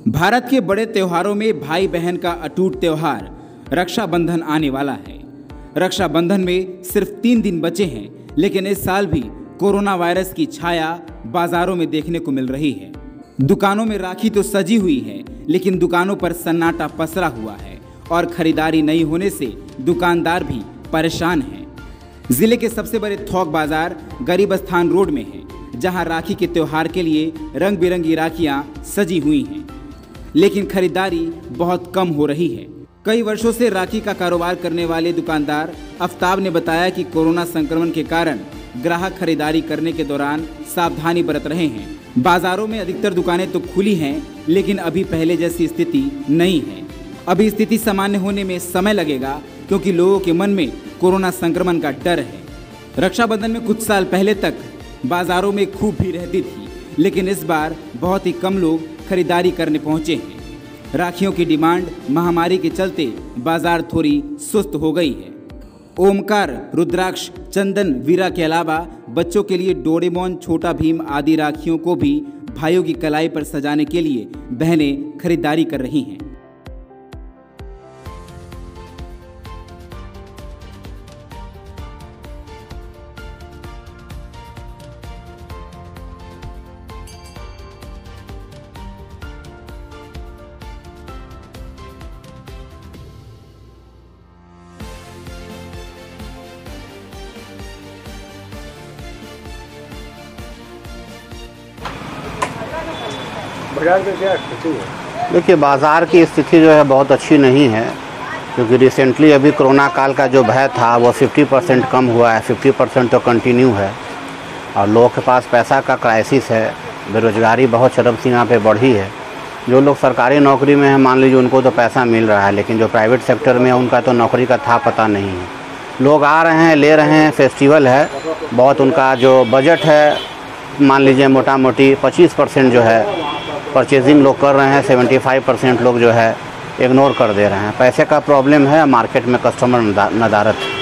भारत के बड़े त्योहारों में भाई बहन का अटूट त्योहार रक्षाबंधन आने वाला है। रक्षाबंधन में सिर्फ 3 दिन बचे हैं, लेकिन इस साल भी कोरोना वायरस की छाया बाजारों में देखने को मिल रही है। दुकानों में राखी तो सजी हुई है, लेकिन दुकानों पर सन्नाटा पसरा हुआ है और खरीदारी नहीं होने से दुकानदार भी परेशान हैं। जिले के सबसे बड़े थोक बाजार गरीब स्थान रोड में है, जहां राखी के त्योहार के लिए रंग बिरंगी राखियां सजी हुई हैं, लेकिन खरीदारी बहुत कम हो रही है। कई वर्षों से राखी का कारोबार करने वाले दुकानदार आफ्ताब ने बताया कि कोरोना संक्रमण के कारण ग्राहक खरीदारी करने के दौरान सावधानी बरत रहे हैं। बाजारों में अधिकतर दुकानें तो खुली हैं, लेकिन अभी पहले जैसी स्थिति नहीं है। अभी स्थिति सामान्य होने में समय लगेगा, क्योंकि लोगों के मन में कोरोना संक्रमण का डर है। रक्षाबंधन में कुछ साल पहले तक बाजारों में खूब भीड़ रहती थी, लेकिन इस बार बहुत ही कम लोग खरीदारी करने पहुंचे हैं। राखियों की डिमांड महामारी के चलते बाजार थोड़ी सुस्त हो गई है। ओमकार, रुद्राक्ष, चंदन, वीरा के अलावा बच्चों के लिए डोरेमोन, छोटा भीम आदि राखियों को भी भाइयों की कलाई पर सजाने के लिए बहनें खरीदारी कर रही हैं। बाजार में क्या स्थिति है? देखिए, बाज़ार की स्थिति जो है बहुत अच्छी नहीं है, क्योंकि रिसेंटली अभी कोरोना काल का जो भय था वो 50% कम हुआ है, 50% तो कंटिन्यू है। और लोगों के पास पैसा का क्राइसिस है, बेरोजगारी बहुत चरम सीमा पे बढ़ी है। जो लोग सरकारी नौकरी में हैं, मान लीजिए उनको तो पैसा मिल रहा है, लेकिन जो प्राइवेट सेक्टर में है उनका तो नौकरी का था पता नहीं है। लोग आ रहे हैं, ले रहे हैं, फेस्टिवल है, बहुत उनका जो बजट है मान लीजिए मोटा मोटी 25% जो है परचेजिंग लोग कर रहे हैं, 75% लोग जो है इग्नोर कर दे रहे हैं। पैसे का प्रॉब्लम है, मार्केट में कस्टमर नदारत है।